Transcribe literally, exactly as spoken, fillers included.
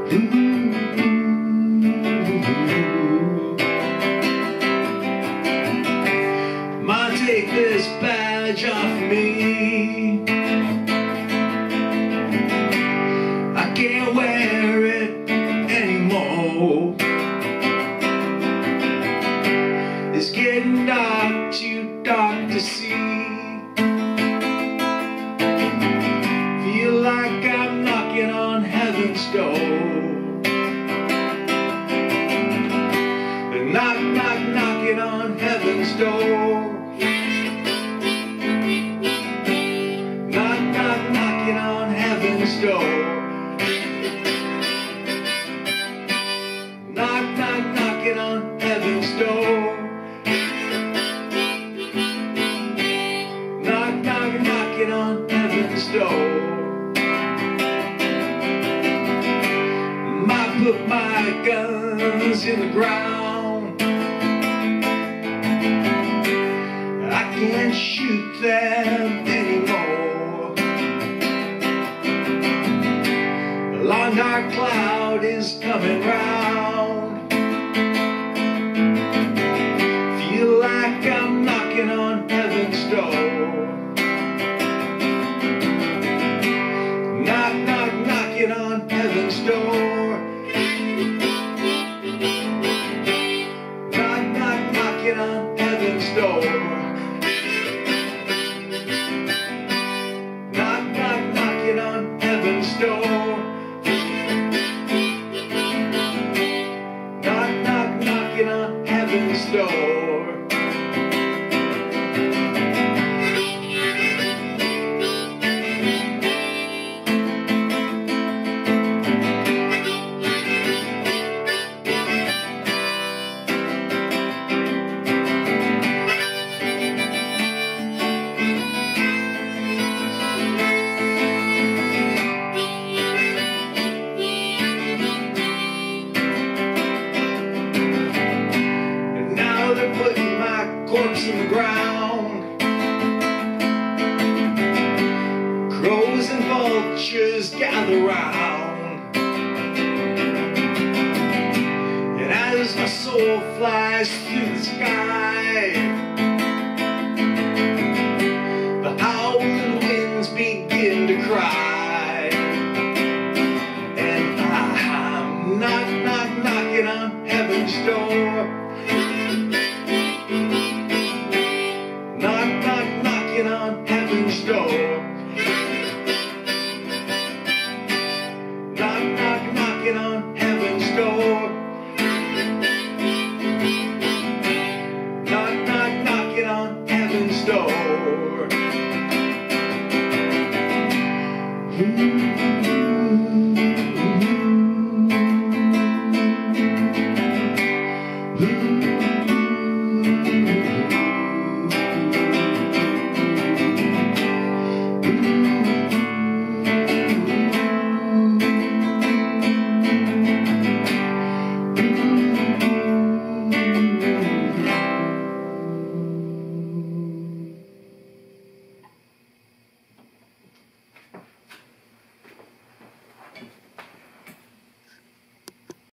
Might take this badge off me. I can't wear it anymore. It's getting dark, too dark to see. Feel like I'm knocking on heaven's door. Knock, knock, knocking on heaven's door. Knock, knock, knocking on heaven's door. Knock, knock, knocking on heaven's door. Knock, knock, knocking on heaven's door. Might put my guns in the ground. I can't shoot them anymore. A long dark cloud is coming round. Feel like I'm knocking on heaven's door. Knock, knock, knocking on heaven's door. Knock, knock, knocking on heaven's door. Knock, knock, knocking on heaven's door. Knock, knock, knocking on heaven's door. They're putting my corpse in the ground. Crows and vultures gather round. And as my soul flies through the sky,